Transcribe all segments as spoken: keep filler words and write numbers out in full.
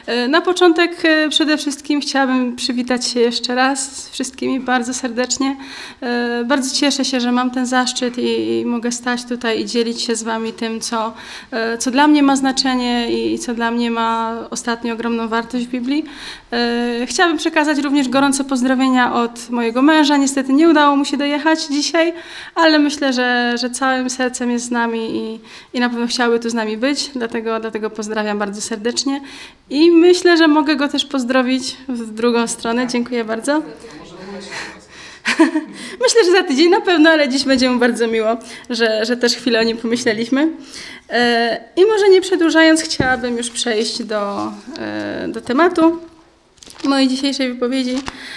Na początek przede wszystkim chciałabym przywitać się jeszcze raz z wszystkimi bardzo serdecznie. Bardzo cieszę się, że mam ten zaszczyt i, i mogę stać tutaj i dzielić się z wami tym, co, co dla mnie ma znaczenie i co dla mnie ma ostatnio ogromną wartość w Biblii. Chciałabym przekazać również gorące pozdrowienia od mojego męża. Niestety nie udało mu się dojechać dzisiaj, ale myślę, że, że całym sercem jest z nami i, i na pewno chciałby tu z nami być, dlatego, dlatego pozdrawiam bardzo serdecznie i myślę, że mogę go też pozdrowić w drugą stronę. Dziękuję bardzo. Myślę, że za tydzień na pewno, ale dziś będzie mu bardzo miło, że, że też chwilę o nim pomyśleliśmy. I może nie przedłużając, chciałabym już przejść do, do tematu mojej dzisiejszej wypowiedzi.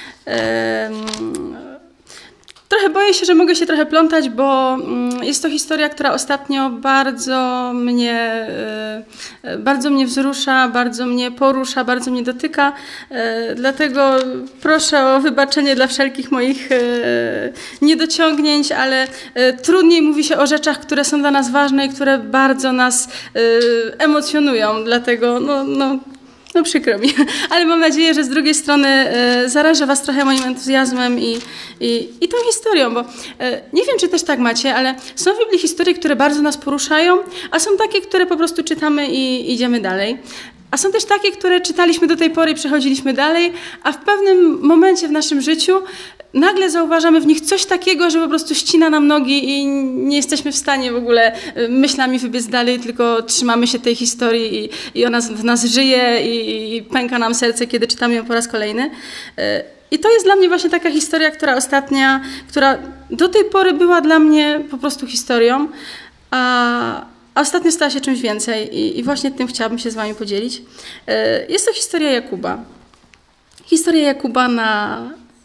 Trochę boję się, że mogę się trochę plątać, bo jest to historia, która ostatnio bardzo mnie, bardzo mnie wzrusza, bardzo mnie porusza, bardzo mnie dotyka. Dlatego proszę o wybaczenie dla wszelkich moich niedociągnięć, ale trudniej mówi się o rzeczach, które są dla nas ważne i które bardzo nas emocjonują. Dlatego no, no, No przykro mi, ale mam nadzieję, że z drugiej strony e, zarażę was trochę moim entuzjazmem i, i, i tą historią, bo e, nie wiem, czy też tak macie, ale są w Biblii historie, które bardzo nas poruszają, a są takie, które po prostu czytamy i idziemy dalej. A są też takie, które czytaliśmy do tej pory i przechodziliśmy dalej, a w pewnym momencie w naszym życiu nagle zauważamy w nich coś takiego, że po prostu ścina nam nogi i nie jesteśmy w stanie w ogóle myślami wybiec dalej, tylko trzymamy się tej historii i, i ona w nas żyje i, i pęka nam serce, kiedy czytamy ją po raz kolejny. I to jest dla mnie właśnie taka historia, która ostatnia, która do tej pory była dla mnie po prostu historią, a A ostatnio stała się czymś więcej i, i właśnie tym chciałabym się z wami podzielić. Jest to historia Jakuba. Historia Jakuba na...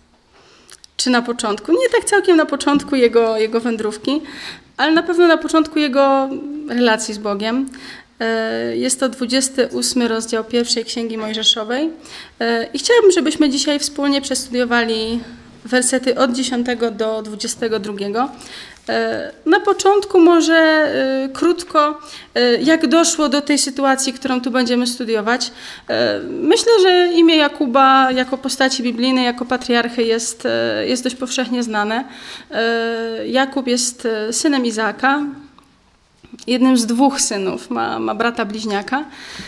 czy na początku. Nie tak całkiem na początku jego, jego wędrówki, ale na pewno na początku jego relacji z Bogiem. Jest to dwudziesty ósmy rozdział pierwszej Księgi Mojżeszowej. I chciałabym, żebyśmy dzisiaj wspólnie przestudiowali wersety od dziesiątego do dwudziestego drugiego. Na początku może krótko, jak doszło do tej sytuacji, którą tu będziemy studiować. Myślę, że imię Jakuba jako postaci biblijnej, jako patriarchy jest, jest dość powszechnie znane. Jakub jest synem Izaaka, jednym z dwóch synów, ma, ma brata bliźniaka.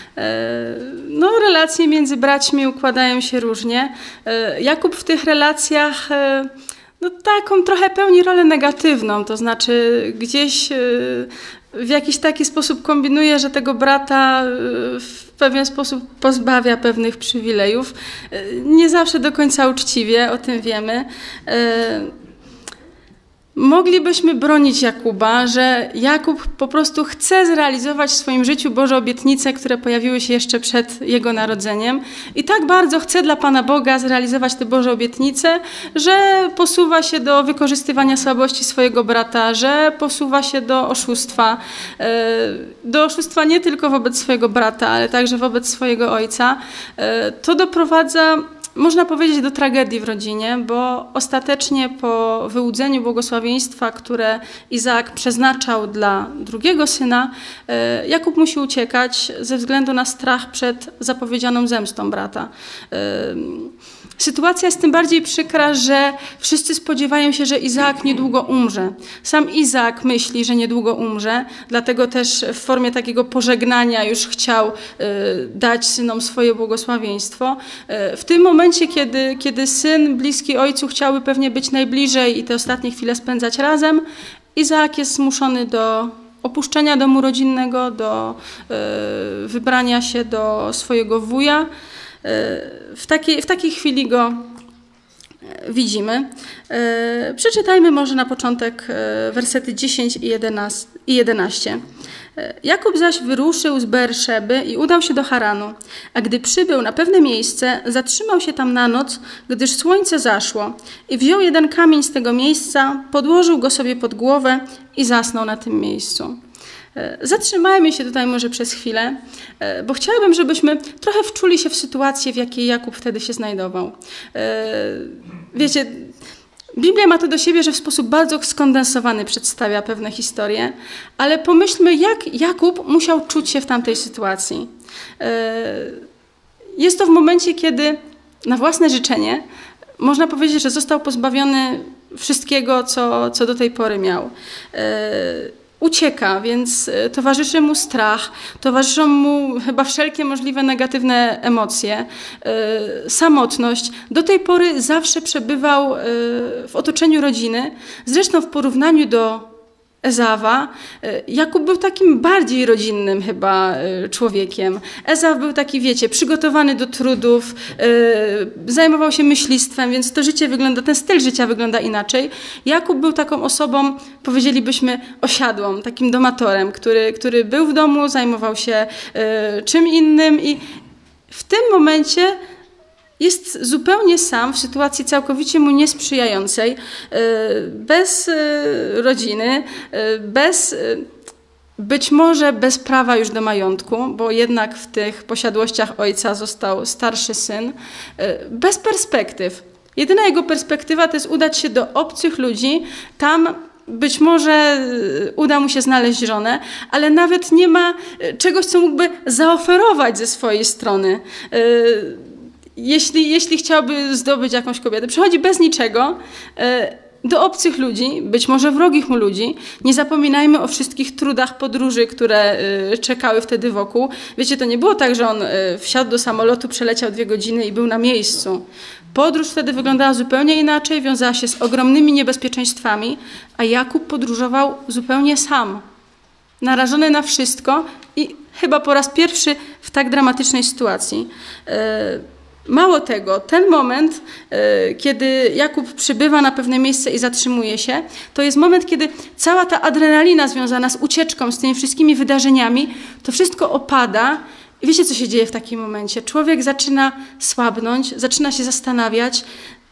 No, relacje między braćmi układają się różnie. Jakub w tych relacjach no, taką trochę pełni rolę negatywną, to znaczy gdzieś w jakiś taki sposób kombinuje, że tego brata w pewien sposób pozbawia pewnych przywilejów. Nie zawsze do końca uczciwie, o tym wiemy. Moglibyśmy bronić Jakuba, że Jakub po prostu chce zrealizować w swoim życiu Boże obietnice, które pojawiły się jeszcze przed jego narodzeniem. I tak bardzo chce dla Pana Boga zrealizować te Boże obietnice, że posuwa się do wykorzystywania słabości swojego brata, że posuwa się do oszustwa. Do oszustwa nie tylko wobec swojego brata, ale także wobec swojego ojca. To doprowadza, można powiedzieć, do tragedii w rodzinie, bo ostatecznie po wyłudzeniu błogosławieństwa, które Izaak przeznaczał dla drugiego syna, Jakub musi uciekać ze względu na strach przed zapowiedzianą zemstą brata. Sytuacja jest tym bardziej przykra, że wszyscy spodziewają się, że Izaak niedługo umrze. Sam Izaak myśli, że niedługo umrze, dlatego też w formie takiego pożegnania już chciał dać synom swoje błogosławieństwo. W tym momencie, kiedy, kiedy syn bliski ojcu chciałby pewnie być najbliżej i te ostatnie chwile spędzać razem, Izaak jest zmuszony do opuszczenia domu rodzinnego, do wybrania się do swojego wuja. W takiej, w takiej chwili go widzimy. Przeczytajmy może na początek wersety dziesięć i jedenaście. Jakub zaś wyruszył z Beerszeby i udał się do Haranu, a gdy przybył na pewne miejsce, zatrzymał się tam na noc, gdyż słońce zaszło i wziął jeden kamień z tego miejsca, podłożył go sobie pod głowę i zasnął na tym miejscu. Zatrzymajmy się tutaj może przez chwilę, bo chciałabym, żebyśmy trochę wczuli się w sytuację, w jakiej Jakub wtedy się znajdował. Wiecie, Biblia ma to do siebie, że w sposób bardzo skondensowany przedstawia pewne historie, ale pomyślmy, jak Jakub musiał czuć się w tamtej sytuacji. jest to w momencie, kiedy na własne życzenie można powiedzieć, że został pozbawiony wszystkiego, co, co do tej pory miał. Ucieka, więc towarzyszy mu strach, towarzyszą mu chyba wszelkie możliwe negatywne emocje, samotność. Do tej pory zawsze przebywał w otoczeniu rodziny. Zresztą w porównaniu do Ezawa, Jakub był takim bardziej rodzinnym chyba człowiekiem. Ezaw był taki, wiecie, przygotowany do trudów, zajmował się myślistwem, więc to życie wygląda, ten styl życia wygląda inaczej. Jakub był taką osobą, powiedzielibyśmy, osiadłą, takim domatorem, który, który był w domu, zajmował się czym innym i w tym momencie jest zupełnie sam w sytuacji całkowicie mu niesprzyjającej, bez rodziny, bez, być może bez prawa już do majątku, bo jednak w tych posiadłościach ojca został starszy syn, bez perspektyw. Jedyna jego perspektywa to jest udać się do obcych ludzi, tam być może uda mu się znaleźć żonę, ale nawet nie ma czegoś, co mógłby zaoferować ze swojej strony. Jeśli, jeśli chciałby zdobyć jakąś kobietę, przychodzi bez niczego do obcych ludzi, być może wrogich mu ludzi. Nie zapominajmy o wszystkich trudach podróży, które czekały wtedy wokół. Wiecie, to nie było tak, że on wsiadł do samolotu, przeleciał dwie godziny i był na miejscu. Podróż wtedy wyglądała zupełnie inaczej, wiązała się z ogromnymi niebezpieczeństwami, a Jakub podróżował zupełnie sam, narażony na wszystko i chyba po raz pierwszy w tak dramatycznej sytuacji. Mało tego, ten moment, kiedy Jakub przybywa na pewne miejsce i zatrzymuje się, to jest moment, kiedy cała ta adrenalina związana z ucieczką, z tymi wszystkimi wydarzeniami, to wszystko opada. I wiecie, co się dzieje w takim momencie? Człowiek zaczyna słabnąć, zaczyna się zastanawiać.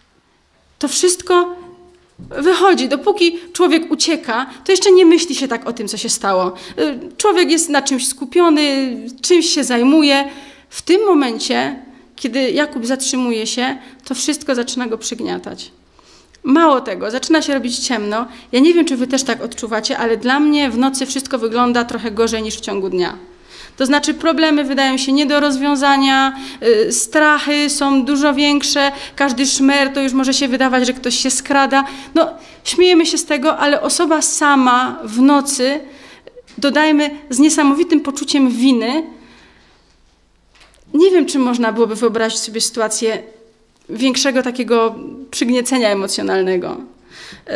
To wszystko wychodzi. Dopóki człowiek ucieka, to jeszcze nie myśli się tak o tym, co się stało. Człowiek jest na czymś skupiony, czymś się zajmuje. W tym momencie, kiedy Jakub zatrzymuje się, to wszystko zaczyna go przygniatać. Mało tego, zaczyna się robić ciemno. Ja nie wiem, czy wy też tak odczuwacie, ale dla mnie w nocy wszystko wygląda trochę gorzej niż w ciągu dnia. To znaczy problemy wydają się nie do rozwiązania, yy, strachy są dużo większe, każdy szmer to już może się wydawać, że ktoś się skrada. No, śmiejemy się z tego, ale osoba sama w nocy, dodajmy, z niesamowitym poczuciem winy, nie wiem, czy można byłoby wyobrazić sobie sytuację większego takiego przygniecenia emocjonalnego. Yy,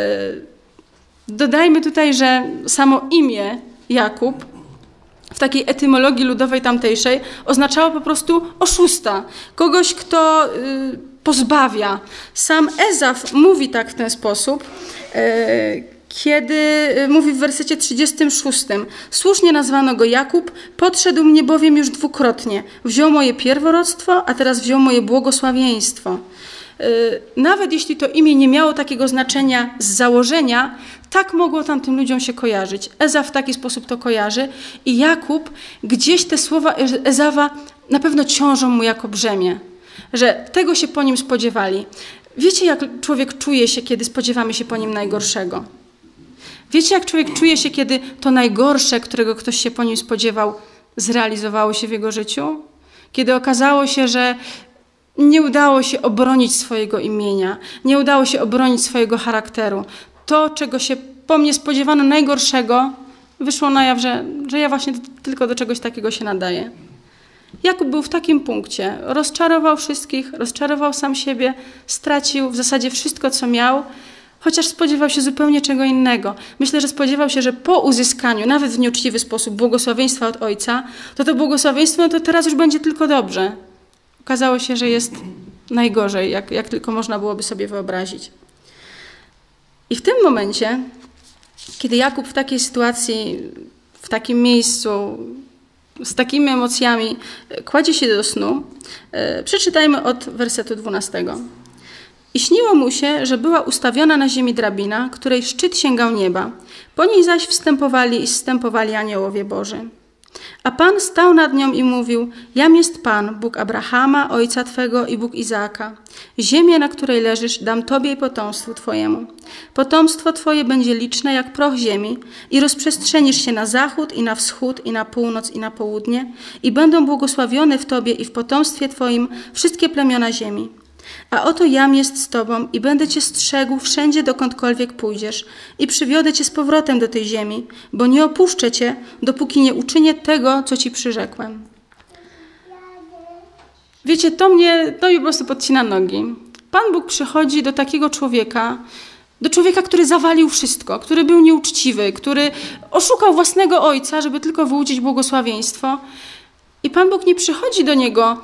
dodajmy tutaj, że samo imię Jakub w takiej etymologii ludowej tamtejszej oznaczało po prostu oszusta, kogoś, kto y, pozbawia. Sam Ezaf mówi tak w ten sposób, y, kiedy y, mówi w wersecie trzydziestym szóstym. Słusznie nazwano go Jakub, podszedł mnie bowiem już dwukrotnie. Wziął moje pierworództwo, a teraz wziął moje błogosławieństwo. Y, nawet jeśli to imię nie miało takiego znaczenia z założenia, tak mogło tamtym ludziom się kojarzyć. Ezaf w taki sposób to kojarzy i Jakub, gdzieś te słowa Ezawa na pewno ciążą mu jako brzemię, że tego się po nim spodziewali. Wiecie, jak człowiek czuje się, kiedy spodziewamy się po nim najgorszego? Wiecie, jak człowiek czuje się, kiedy to najgorsze, którego ktoś się po nim spodziewał, zrealizowało się w jego życiu? Kiedy okazało się, że nie udało się obronić swojego imienia, nie udało się obronić swojego charakteru. To, czego się po mnie spodziewano najgorszego, wyszło na jaw, że, że ja właśnie tylko do czegoś takiego się nadaję. Jakub był w takim punkcie. Rozczarował wszystkich, rozczarował sam siebie, stracił w zasadzie wszystko, co miał, chociaż spodziewał się zupełnie czego innego. Myślę, że spodziewał się, że po uzyskaniu, nawet w nieuczciwy sposób, błogosławieństwa od Ojca, to to błogosławieństwo, no to teraz już będzie tylko dobrze. Okazało się, że jest najgorzej, jak, jak tylko można byłoby sobie wyobrazić. I w tym momencie, kiedy Jakub w takiej sytuacji, w takim miejscu, z takimi emocjami kładzie się do snu, przeczytajmy od wersetu dwunastego. I śniło mu się, że była ustawiona na ziemi drabina, której szczyt sięgał nieba. Po niej zaś wstępowali i zstępowali aniołowie Boży. A Pan stał nad nią i mówił: Jam jest Pan, Bóg Abrahama, ojca Twego i Bóg Izaaka. Ziemię, na której leżysz, dam Tobie i potomstwu Twojemu. Potomstwo Twoje będzie liczne jak proch ziemi i rozprzestrzenisz się na zachód i na wschód i na północ i na południe i będą błogosławione w Tobie i w potomstwie Twoim wszystkie plemiona ziemi. A oto jam jest z Tobą i będę Cię strzegł wszędzie, dokądkolwiek pójdziesz i przywiodę Cię z powrotem do tej ziemi, bo nie opuszczę Cię, dopóki nie uczynię tego, co Ci przyrzekłem. Wiecie, to mnie, to mi po prostu podcina nogi. Pan Bóg przychodzi do takiego człowieka, do człowieka, który zawalił wszystko, który był nieuczciwy, który oszukał własnego ojca, żeby tylko wyłudzić błogosławieństwo. I Pan Bóg nie przychodzi do niego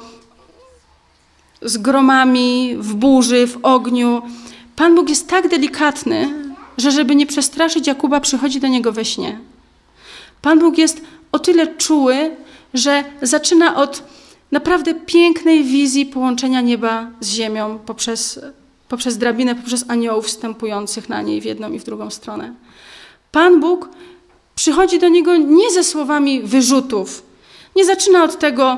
z gromami, w burzy, w ogniu. Pan Bóg jest tak delikatny, że żeby nie przestraszyć Jakuba, przychodzi do niego we śnie. Pan Bóg jest o tyle czuły, że zaczyna od naprawdę pięknej wizji połączenia nieba z ziemią poprzez, poprzez drabinę, poprzez aniołów wstępujących na niej w jedną i w drugą stronę. Pan Bóg przychodzi do niego nie ze słowami wyrzutów. Nie zaczyna od tego: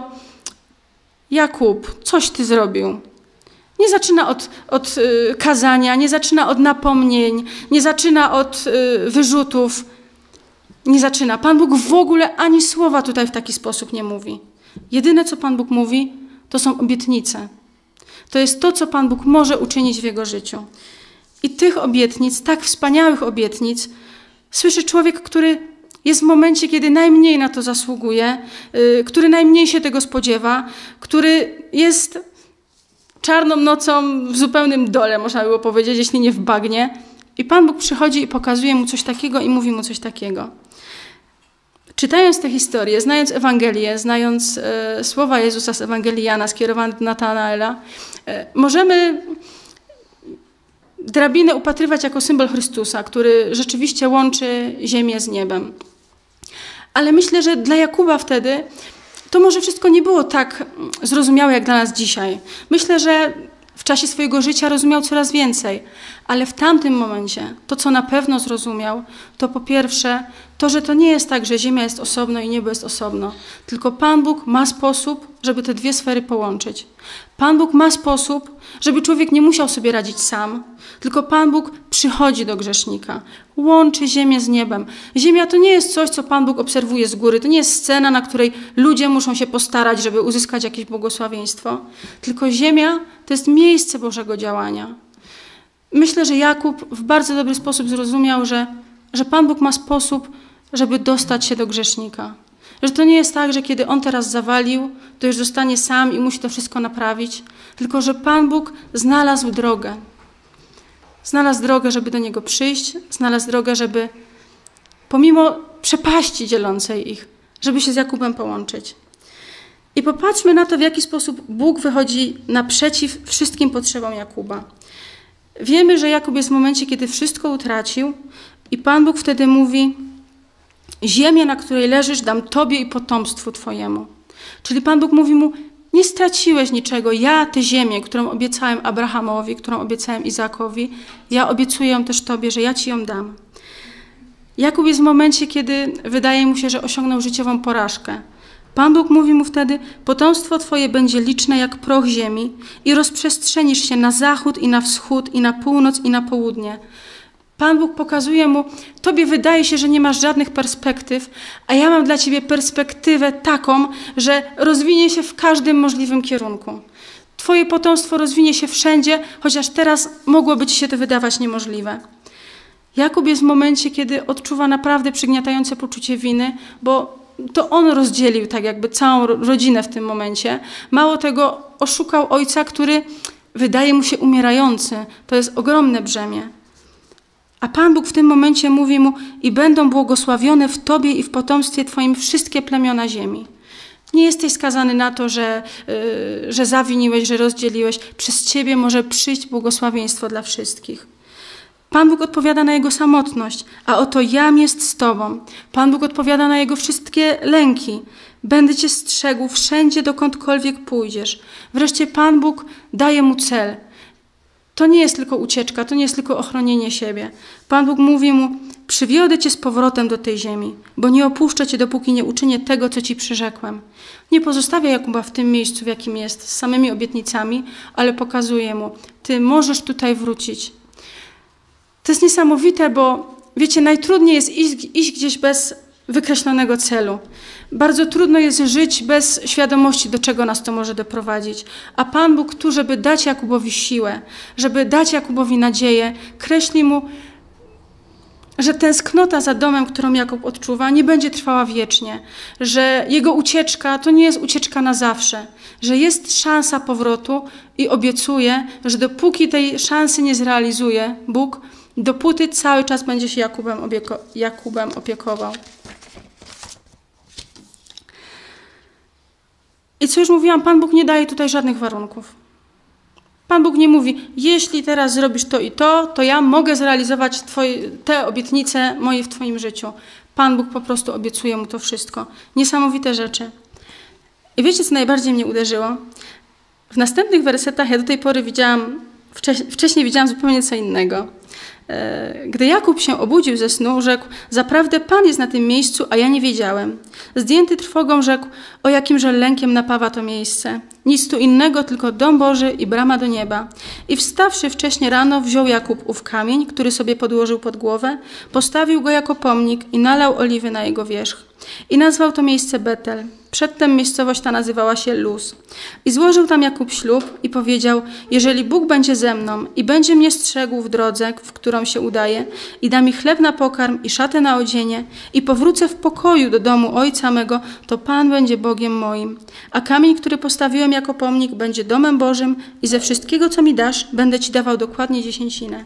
Jakub, coś ty zrobił. Nie zaczyna od, od y, kazania, nie zaczyna od napomnień, nie zaczyna od y, wyrzutów. Nie zaczyna. Pan Bóg w ogóle ani słowa tutaj w taki sposób nie mówi. Jedyne, co Pan Bóg mówi, to są obietnice. To jest to, co Pan Bóg może uczynić w jego życiu. I tych obietnic, tak wspaniałych obietnic, słyszy człowiek, który jest w momencie, kiedy najmniej na to zasługuje, yy, który najmniej się tego spodziewa, który jest czarną nocą w zupełnym dole, można było powiedzieć, jeśli nie w bagnie. I Pan Bóg przychodzi i pokazuje mu coś takiego i mówi mu coś takiego. Czytając tę historię, znając Ewangelię, znając e, słowa Jezusa z Ewangelii Jana skierowane do Natanaela, e, możemy drabinę upatrywać jako symbol Chrystusa, który rzeczywiście łączy ziemię z niebem. Ale myślę, że dla Jakuba wtedy to może wszystko nie było tak zrozumiałe jak dla nas dzisiaj. Myślę, że w czasie swojego życia rozumiał coraz więcej, ale w tamtym momencie to, co na pewno zrozumiał, to po pierwsze to, że to nie jest tak, że ziemia jest osobno i niebo jest osobno, tylko Pan Bóg ma sposób, żeby te dwie sfery połączyć. Pan Bóg ma sposób, żeby człowiek nie musiał sobie radzić sam, tylko Pan Bóg przychodzi do grzesznika, łączy ziemię z niebem. Ziemia to nie jest coś, co Pan Bóg obserwuje z góry, to nie jest scena, na której ludzie muszą się postarać, żeby uzyskać jakieś błogosławieństwo, tylko ziemia to jest miejsce Bożego działania. Myślę, że Jakub w bardzo dobry sposób zrozumiał, że, że Pan Bóg ma sposób, żeby dostać się do grzesznika. Że to nie jest tak, że kiedy on teraz zawalił, to już zostanie sam i musi to wszystko naprawić, tylko że Pan Bóg znalazł drogę. Znalazł drogę, żeby do niego przyjść, znalazł drogę, żeby pomimo przepaści dzielącej ich, żeby się z Jakubem połączyć. I popatrzmy na to, w jaki sposób Bóg wychodzi naprzeciw wszystkim potrzebom Jakuba. Wiemy, że Jakub jest w momencie, kiedy wszystko utracił i Pan Bóg wtedy mówi: ziemię, na której leżysz, dam Tobie i potomstwu Twojemu. Czyli Pan Bóg mówi mu: nie straciłeś niczego. Ja tę ziemię, którą obiecałem Abrahamowi, którą obiecałem Izaakowi, ja obiecuję ją też Tobie, że ja Ci ją dam. Jakub jest w momencie, kiedy wydaje mu się, że osiągnął życiową porażkę. Pan Bóg mówi mu wtedy: potomstwo Twoje będzie liczne jak proch ziemi i rozprzestrzenisz się na zachód i na wschód i na północ i na południe. Pan Bóg pokazuje mu: Tobie wydaje się, że nie masz żadnych perspektyw, a ja mam dla Ciebie perspektywę taką, że rozwinie się w każdym możliwym kierunku. Twoje potomstwo rozwinie się wszędzie, chociaż teraz mogłoby Ci się to wydawać niemożliwe. Jakub jest w momencie, kiedy odczuwa naprawdę przygniatające poczucie winy, bo to on rozdzielił tak jakby całą rodzinę w tym momencie. Mało tego, oszukał ojca, który wydaje mu się umierający. To jest ogromne brzemię. A Pan Bóg w tym momencie mówi mu: i będą błogosławione w Tobie i w potomstwie Twoim wszystkie plemiona ziemi. Nie jesteś skazany na to, że, yy, że zawiniłeś, że rozdzieliłeś. Przez Ciebie może przyjść błogosławieństwo dla wszystkich. Pan Bóg odpowiada na jego samotność, a oto jam jest z Tobą. Pan Bóg odpowiada na jego wszystkie lęki. Będę Cię strzegł wszędzie, dokądkolwiek pójdziesz. Wreszcie Pan Bóg daje mu cel. To nie jest tylko ucieczka, to nie jest tylko ochronienie siebie. Pan Bóg mówi mu: przywiodę cię z powrotem do tej ziemi, bo nie opuszczę cię, dopóki nie uczynię tego, co ci przyrzekłem. Nie pozostawia Jakuba w tym miejscu, w jakim jest, z samymi obietnicami, ale pokazuje mu, ty możesz tutaj wrócić. To jest niesamowite, bo wiecie, najtrudniej jest iść, iść gdzieś bez wykreślonego celu. Bardzo trudno jest żyć bez świadomości, do czego nas to może doprowadzić. A Pan Bóg tu, żeby dać Jakubowi siłę, żeby dać Jakubowi nadzieję, kreśli mu, że tęsknota za domem, którą Jakub odczuwa, nie będzie trwała wiecznie, że jego ucieczka to nie jest ucieczka na zawsze, że jest szansa powrotu i obiecuje, że dopóki tej szansy nie zrealizuje Bóg, dopóty cały czas będzie się Jakubem, obieko- Jakubem opiekował. I co już mówiłam, Pan Bóg nie daje tutaj żadnych warunków. Pan Bóg nie mówi, jeśli teraz zrobisz to i to, to ja mogę zrealizować twoje, te obietnice moje w twoim życiu. Pan Bóg po prostu obiecuje mu to wszystko. Niesamowite rzeczy. I wiecie, co najbardziej mnie uderzyło? W następnych wersetach ja do tej pory widziałam, wcześniej, wcześniej widziałam zupełnie co innego. Gdy Jakub się obudził ze snu, rzekł, zaprawdę Pan jest na tym miejscu, a ja nie wiedziałem. Zdjęty trwogą rzekł, o jakimże lękiem napawa to miejsce. Nic tu innego, tylko dom Boży i brama do nieba. I wstawszy wcześnie rano, wziął Jakub ów kamień, który sobie podłożył pod głowę, postawił go jako pomnik i nalał oliwy na jego wierzch. I nazwał to miejsce Betel. Przedtem miejscowość ta nazywała się Luz. I złożył tam Jakub ślub i powiedział, jeżeli Bóg będzie ze mną i będzie mnie strzegł w drodze, w którą się udaje, i da mi chleb na pokarm i szatę na odzienie, i powrócę w pokoju do domu ojca mego, to Pan będzie Bogiem moim. A kamień, który postawiłem jako pomnik, będzie domem Bożym i ze wszystkiego, co mi dasz, będę ci dawał dokładnie dziesięcinę.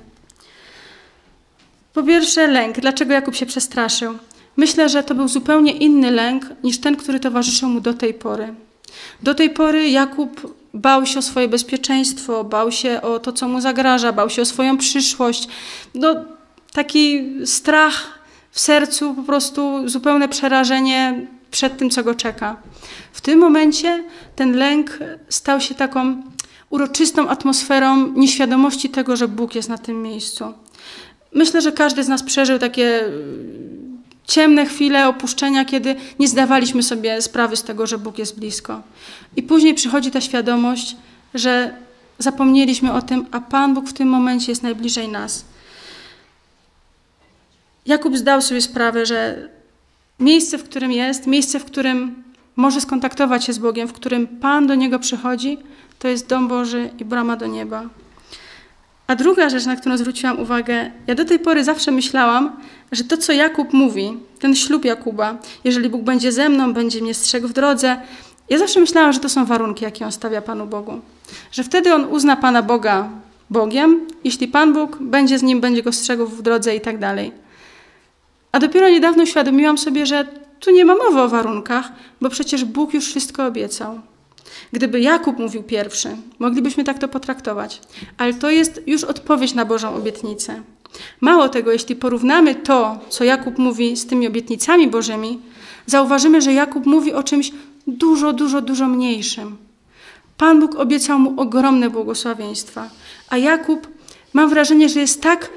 Po pierwsze lęk. Dlaczego Jakub się przestraszył? Myślę, że to był zupełnie inny lęk niż ten, który towarzyszył mu do tej pory. Do tej pory Jakub bał się o swoje bezpieczeństwo, bał się o to, co mu zagraża, bał się o swoją przyszłość. No, taki strach w sercu, po prostu zupełne przerażenie przed tym, co go czeka. W tym momencie ten lęk stał się taką uroczystą atmosferą nieświadomości tego, że Bóg jest na tym miejscu. Myślę, że każdy z nas przeżył takie ciemne chwile opuszczenia, kiedy nie zdawaliśmy sobie sprawy z tego, że Bóg jest blisko. I później przychodzi ta świadomość, że zapomnieliśmy o tym, a Pan Bóg w tym momencie jest najbliżej nas. Jakub zdał sobie sprawę, że miejsce, w którym jest, miejsce, w którym może skontaktować się z Bogiem, w którym Pan do niego przychodzi, to jest dom Boży i brama do nieba. A druga rzecz, na którą zwróciłam uwagę, ja do tej pory zawsze myślałam, że to, co Jakub mówi, ten ślub Jakuba, jeżeli Bóg będzie ze mną, będzie mnie strzegł w drodze, ja zawsze myślałam, że to są warunki, jakie on stawia Panu Bogu. Że wtedy on uzna Pana Boga Bogiem, jeśli Pan Bóg będzie z nim, będzie go strzegł w drodze i tak dalej. A dopiero niedawno uświadomiłam sobie, że tu nie ma mowy o warunkach, bo przecież Bóg już wszystko obiecał. Gdyby Jakub mówił pierwszy, moglibyśmy tak to potraktować. Ale to jest już odpowiedź na Bożą obietnicę. Mało tego, jeśli porównamy to, co Jakub mówi z tymi obietnicami Bożymi, zauważymy, że Jakub mówi o czymś dużo, dużo, dużo mniejszym. Pan Bóg obiecał mu ogromne błogosławieństwa, a Jakub, mam wrażenie, że jest tak,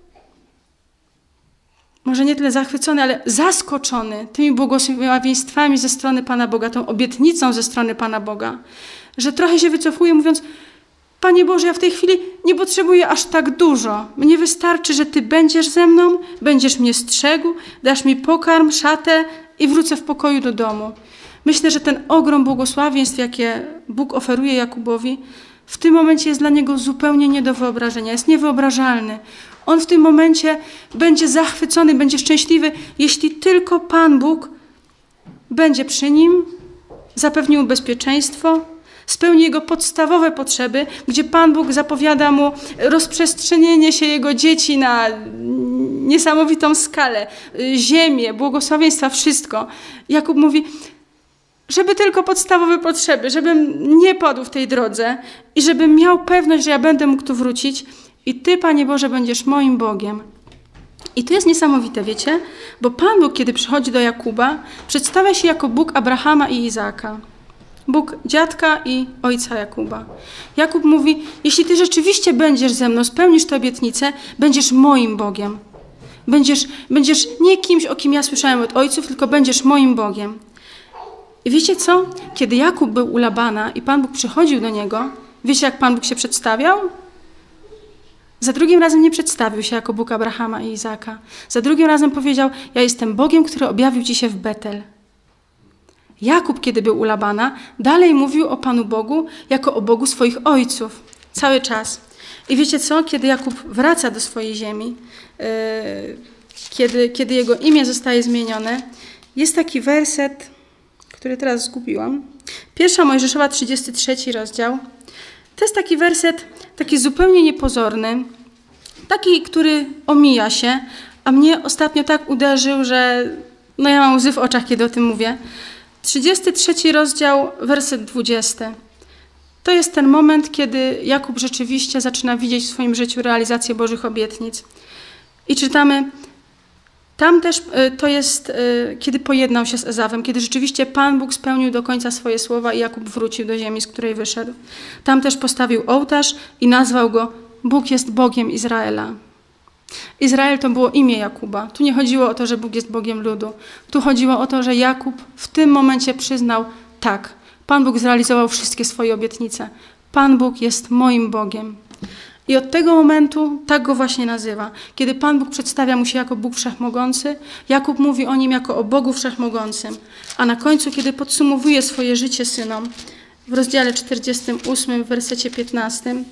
może nie tyle zachwycony, ale zaskoczony tymi błogosławieństwami ze strony Pana Boga, tą obietnicą ze strony Pana Boga, że trochę się wycofuje, mówiąc, Panie Boże, ja w tej chwili nie potrzebuję aż tak dużo. Mnie wystarczy, że Ty będziesz ze mną, będziesz mnie strzegł, dasz mi pokarm, szatę i wrócę w pokoju do domu. Myślę, że ten ogrom błogosławieństw, jakie Bóg oferuje Jakubowi, w tym momencie jest dla niego zupełnie nie do wyobrażenia, jest niewyobrażalny. On w tym momencie będzie zachwycony, będzie szczęśliwy, jeśli tylko Pan Bóg będzie przy nim, zapewni mu bezpieczeństwo, spełni jego podstawowe potrzeby, gdzie Pan Bóg zapowiada mu rozprzestrzenienie się jego dzieci na niesamowitą skalę, ziemię, błogosławieństwa, wszystko. Jakub mówi, żeby tylko podstawowe potrzeby, żebym nie padł w tej drodze i żebym miał pewność, że ja będę mógł tu wrócić i Ty, Panie Boże, będziesz moim Bogiem. I to jest niesamowite, wiecie? Bo Pan Bóg, kiedy przychodzi do Jakuba, przedstawia się jako Bóg Abrahama i Izaaka. Bóg dziadka i ojca Jakuba. Jakub mówi, jeśli Ty rzeczywiście będziesz ze mną, spełnisz tę obietnicę, będziesz moim Bogiem. Będziesz, będziesz nie kimś, o kim ja słyszałem od ojców, tylko będziesz moim Bogiem. I wiecie co? Kiedy Jakub był u Labana i Pan Bóg przychodził do niego, wiecie, jak Pan Bóg się przedstawiał? Za drugim razem nie przedstawił się jako Bóg Abrahama i Izaka. Za drugim razem powiedział, ja jestem Bogiem, który objawił ci się w Betel. Jakub, kiedy był u Labana, dalej mówił o Panu Bogu jako o Bogu swoich ojców. Cały czas. I wiecie co? Kiedy Jakub wraca do swojej ziemi, yy, kiedy, kiedy jego imię zostaje zmienione, jest taki werset, który teraz zgubiłam. Pierwsza Mojżeszowa, trzydziesty trzeci rozdział. To jest taki werset, taki zupełnie niepozorny, taki, który omija się, a mnie ostatnio tak uderzył, że no ja mam łzy w oczach, kiedy o tym mówię. trzydziesty trzeci rozdział, werset dwudziesty. To jest ten moment, kiedy Jakub rzeczywiście zaczyna widzieć w swoim życiu realizację Bożych obietnic. I czytamy, tam też to jest, kiedy pojednał się z Ezawem, kiedy rzeczywiście Pan Bóg spełnił do końca swoje słowa i Jakub wrócił do ziemi, z której wyszedł. Tam też postawił ołtarz i nazwał go Bóg jest Bogiem Izraela. Izrael to było imię Jakuba. Tu nie chodziło o to, że Bóg jest Bogiem ludu. Tu chodziło o to, że Jakub w tym momencie przyznał, tak, Pan Bóg zrealizował wszystkie swoje obietnice. Pan Bóg jest moim Bogiem. I od tego momentu tak go właśnie nazywa. Kiedy Pan Bóg przedstawia mu się jako Bóg Wszechmogący, Jakub mówi o nim jako o Bogu Wszechmogącym. A na końcu, kiedy podsumowuje swoje życie synom, w rozdziale czterdziestym ósmym, w wersecie piętnastym,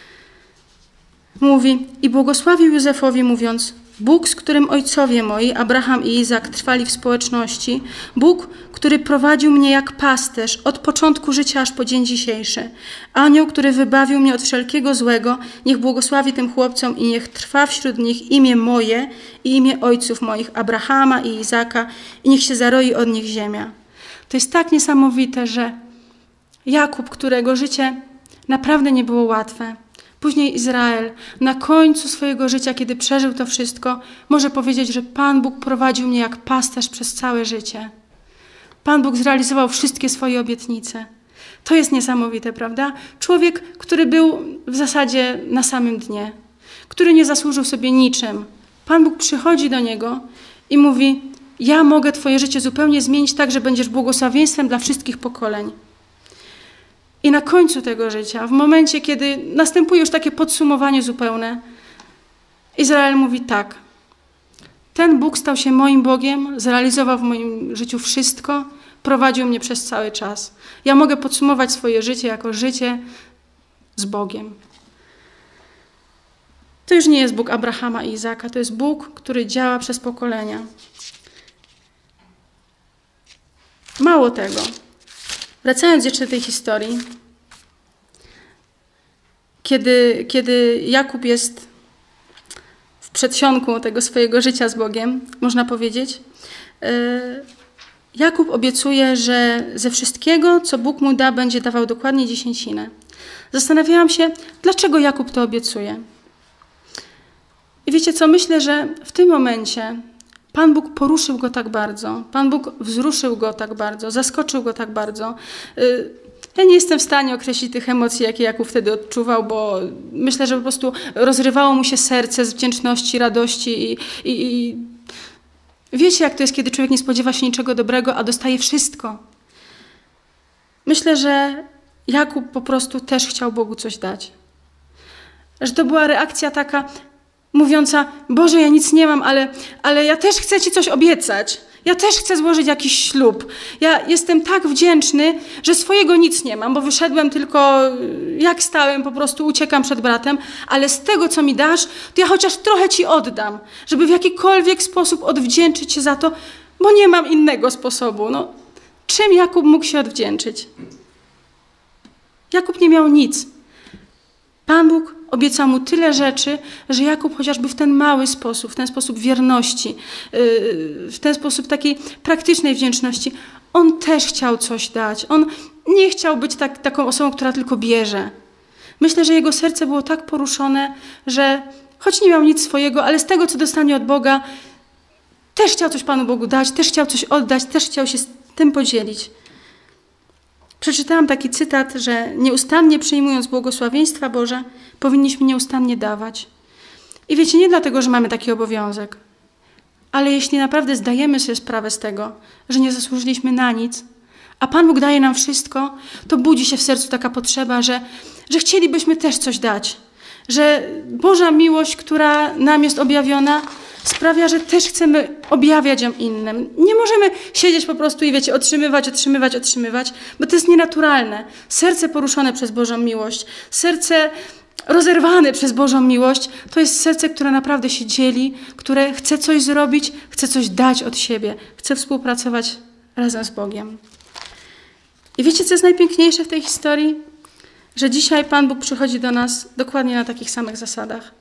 mówi, i błogosławił Józefowi, mówiąc, Bóg, z którym ojcowie moi, Abraham i Izak, trwali w społeczności, Bóg, który prowadził mnie jak pasterz od początku życia aż po dzień dzisiejszy. Anioł, który wybawił mnie od wszelkiego złego, niech błogosławi tym chłopcom i niech trwa wśród nich imię moje i imię ojców moich, Abrahama i Izaka, i niech się zaroi od nich ziemia. To jest tak niesamowite, że Jakub, którego życie naprawdę nie było łatwe, później Izrael, na końcu swojego życia, kiedy przeżył to wszystko, może powiedzieć, że Pan Bóg prowadził mnie jak pasterz przez całe życie. Pan Bóg zrealizował wszystkie swoje obietnice. To jest niesamowite, prawda? Człowiek, który był w zasadzie na samym dnie, który nie zasłużył sobie niczym. Pan Bóg przychodzi do niego i mówi, ja mogę twoje życie zupełnie zmienić tak, że będziesz błogosławieństwem dla wszystkich pokoleń. I na końcu tego życia, w momencie, kiedy następuje już takie podsumowanie zupełne, Izrael mówi tak, ten Bóg stał się moim Bogiem, zrealizował w moim życiu wszystko, prowadził mnie przez cały czas. Ja mogę podsumować swoje życie jako życie z Bogiem. To już nie jest Bóg Abrahama i Izaka, to jest Bóg, który działa przez pokolenia. Mało tego. Wracając jeszcze do tej historii, kiedy, kiedy Jakub jest w przedsionku tego swojego życia z Bogiem, można powiedzieć, Jakub obiecuje, że ze wszystkiego, co Bóg mu da, będzie dawał dokładnie dziesięcinę. Zastanawiałam się, dlaczego Jakub to obiecuje. I wiecie co, myślę, że w tym momencie Pan Bóg poruszył go tak bardzo, Pan Bóg wzruszył go tak bardzo, zaskoczył go tak bardzo. Ja nie jestem w stanie określić tych emocji, jakie Jakub wtedy odczuwał, bo myślę, że po prostu rozrywało mu się serce z wdzięczności, radości i, i, i wiecie, jak to jest, kiedy człowiek nie spodziewa się niczego dobrego, a dostaje wszystko. Myślę, że Jakub po prostu też chciał Bogu coś dać. Że to była reakcja taka mówiąca, Boże, ja nic nie mam, ale, ale ja też chcę Ci coś obiecać. Ja też chcę złożyć jakiś ślub. Ja jestem tak wdzięczny, że swojego nic nie mam, bo wyszedłem tylko, jak stałem, po prostu uciekam przed bratem, ale z tego, co mi dasz, to ja chociaż trochę Ci oddam, żeby w jakikolwiek sposób odwdzięczyć Cię za to, bo nie mam innego sposobu. No, czym Jakub mógł się odwdzięczyć? Jakub nie miał nic. Pan Bóg obiecał mu tyle rzeczy, że Jakub chociażby w ten mały sposób, w ten sposób wierności, w ten sposób takiej praktycznej wdzięczności, on też chciał coś dać. On nie chciał być tak, taką osobą, która tylko bierze. Myślę, że jego serce było tak poruszone, że choć nie miał nic swojego, ale z tego, co dostanie od Boga, też chciał coś Panu Bogu dać, też chciał coś oddać, też chciał się z tym podzielić. Przeczytałam taki cytat, że nieustannie przyjmując błogosławieństwa Boże, powinniśmy nieustannie dawać. I wiecie, nie dlatego, że mamy taki obowiązek. Ale jeśli naprawdę zdajemy sobie sprawę z tego, że nie zasłużyliśmy na nic, a Pan Bóg daje nam wszystko, to budzi się w sercu taka potrzeba, że, że chcielibyśmy też coś dać. Że Boża miłość, która nam jest objawiona, sprawia, że też chcemy objawiać ją innym. Nie możemy siedzieć po prostu i wiecie, otrzymywać, otrzymywać, otrzymywać, bo to jest nienaturalne. Serce poruszone przez Bożą miłość, serce rozerwane przez Bożą miłość, to jest serce, które naprawdę się dzieli, które chce coś zrobić, chce coś dać od siebie, chce współpracować razem z Bogiem. I wiecie, co jest najpiękniejsze w tej historii? Że dzisiaj Pan Bóg przychodzi do nas dokładnie na takich samych zasadach.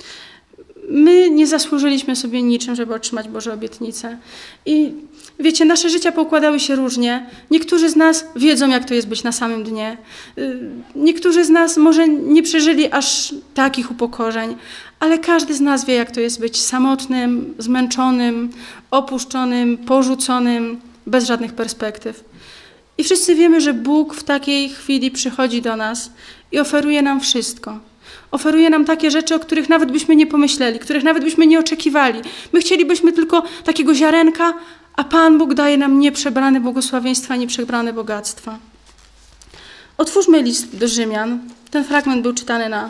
My nie zasłużyliśmy sobie niczym, żeby otrzymać Boże obietnice. I wiecie, nasze życia poukładały się różnie. Niektórzy z nas wiedzą, jak to jest być na samym dnie. Niektórzy z nas może nie przeżyli aż takich upokorzeń, ale każdy z nas wie, jak to jest być samotnym, zmęczonym, opuszczonym, porzuconym, bez żadnych perspektyw. I wszyscy wiemy, że Bóg w takiej chwili przychodzi do nas i oferuje nam wszystko. Oferuje nam takie rzeczy, o których nawet byśmy nie pomyśleli, których nawet byśmy nie oczekiwali. My chcielibyśmy tylko takiego ziarenka, a Pan Bóg daje nam nieprzebrane błogosławieństwa, nieprzebrane bogactwa. Otwórzmy list do Rzymian. Ten fragment był czytany na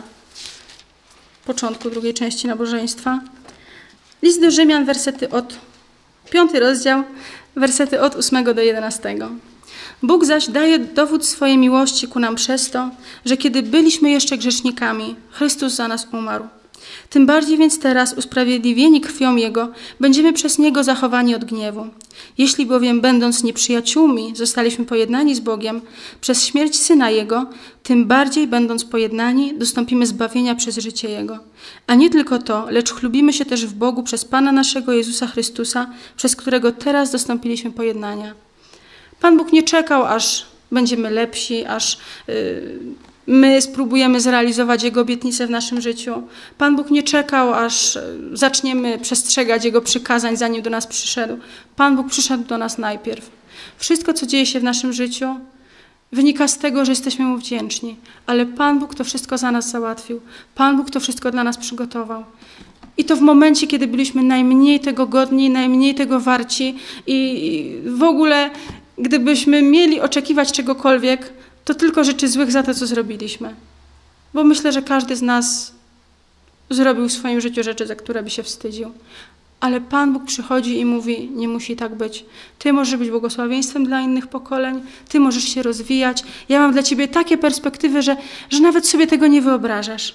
początku drugiej części nabożeństwa. List do Rzymian, wersety od piąty rozdział, wersety od ósmego do jedenastego. Bóg zaś daje dowód swojej miłości ku nam przez to, że kiedy byliśmy jeszcze grzesznikami, Chrystus za nas umarł. Tym bardziej więc teraz, usprawiedliwieni krwią Jego, będziemy przez Niego zachowani od gniewu. Jeśli bowiem, będąc nieprzyjaciółmi, zostaliśmy pojednani z Bogiem przez śmierć Syna Jego, tym bardziej, będąc pojednani, dostąpimy zbawienia przez życie Jego. A nie tylko to, lecz chlubimy się też w Bogu przez Pana naszego Jezusa Chrystusa, przez którego teraz dostąpiliśmy pojednania. Pan Bóg nie czekał, aż będziemy lepsi, aż yy, my spróbujemy zrealizować Jego obietnice w naszym życiu. Pan Bóg nie czekał, aż zaczniemy przestrzegać Jego przykazań, zanim do nas przyszedł. Pan Bóg przyszedł do nas najpierw. Wszystko, co dzieje się w naszym życiu, wynika z tego, że jesteśmy Mu wdzięczni. Ale Pan Bóg to wszystko za nas załatwił. Pan Bóg to wszystko dla nas przygotował. I to w momencie, kiedy byliśmy najmniej tego godni, najmniej tego warci i w ogóle gdybyśmy mieli oczekiwać czegokolwiek, to tylko rzeczy złych za to, co zrobiliśmy. Bo myślę, że każdy z nas zrobił w swoim życiu rzeczy, za które by się wstydził. Ale Pan Bóg przychodzi i mówi, nie musi tak być. Ty możesz być błogosławieństwem dla innych pokoleń, ty możesz się rozwijać. Ja mam dla ciebie takie perspektywy, że, że nawet sobie tego nie wyobrażasz.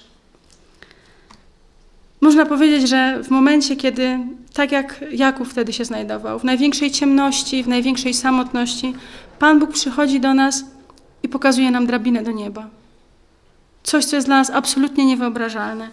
Można powiedzieć, że w momencie, kiedy, tak jak Jakub wtedy się znajdował, w największej ciemności, w największej samotności, Pan Bóg przychodzi do nas i pokazuje nam drabinę do nieba. Coś, co jest dla nas absolutnie niewyobrażalne.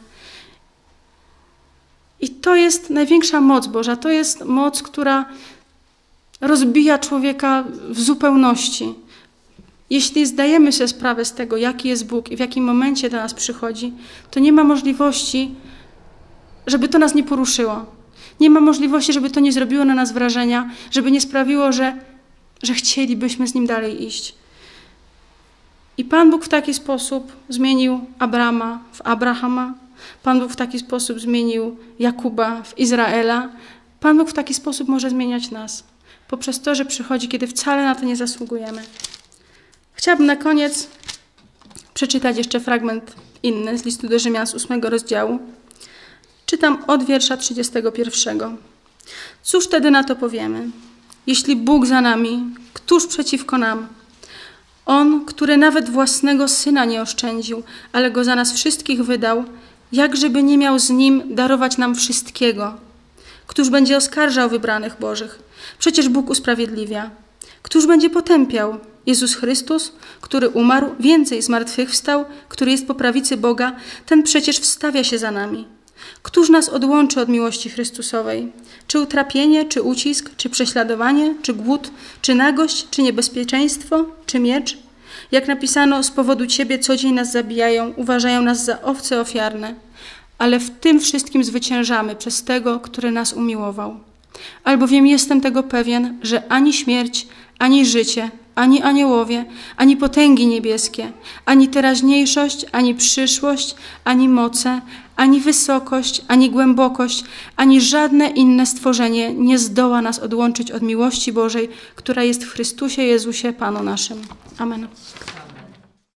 I to jest największa moc Boża. To jest moc, która rozbija człowieka w zupełności. Jeśli zdajemy sobie sprawę z tego, jaki jest Bóg i w jakim momencie do nas przychodzi, to nie ma możliwości, żeby to nas nie poruszyło. Nie ma możliwości, żeby to nie zrobiło na nas wrażenia, żeby nie sprawiło, że, że chcielibyśmy z Nim dalej iść. I Pan Bóg w taki sposób zmienił Abrama w Abrahama. Pan Bóg w taki sposób zmienił Jakuba w Izraela. Pan Bóg w taki sposób może zmieniać nas. Poprzez to, że przychodzi, kiedy wcale na to nie zasługujemy. Chciałabym na koniec przeczytać jeszcze fragment inny z listu do Rzymian z ósmego rozdziału. Czytam od wiersza trzydziestego pierwszego. Cóż wtedy na to powiemy? Jeśli Bóg za nami, któż przeciwko nam? On, który nawet własnego Syna nie oszczędził, ale Go za nas wszystkich wydał, jakżeby nie miał z Nim darować nam wszystkiego? Któż będzie oskarżał wybranych Bożych? Przecież Bóg usprawiedliwia. Któż będzie potępiał? Jezus Chrystus, który umarł, więcej zmartwychwstał, który jest po prawicy Boga, ten przecież wstawia się za nami. Któż nas odłączy od miłości Chrystusowej? Czy utrapienie, czy ucisk, czy prześladowanie, czy głód, czy nagość, czy niebezpieczeństwo, czy miecz? Jak napisano, z powodu Ciebie co dzień nas zabijają, uważają nas za owce ofiarne. Ale w tym wszystkim zwyciężamy przez Tego, który nas umiłował. Albowiem jestem tego pewien, że ani śmierć, ani życie, ani aniołowie, ani potęgi niebieskie, ani teraźniejszość, ani przyszłość, ani moce, ani wysokość, ani głębokość, ani żadne inne stworzenie nie zdoła nas odłączyć od miłości Bożej, która jest w Chrystusie Jezusie, Panu naszym. Amen.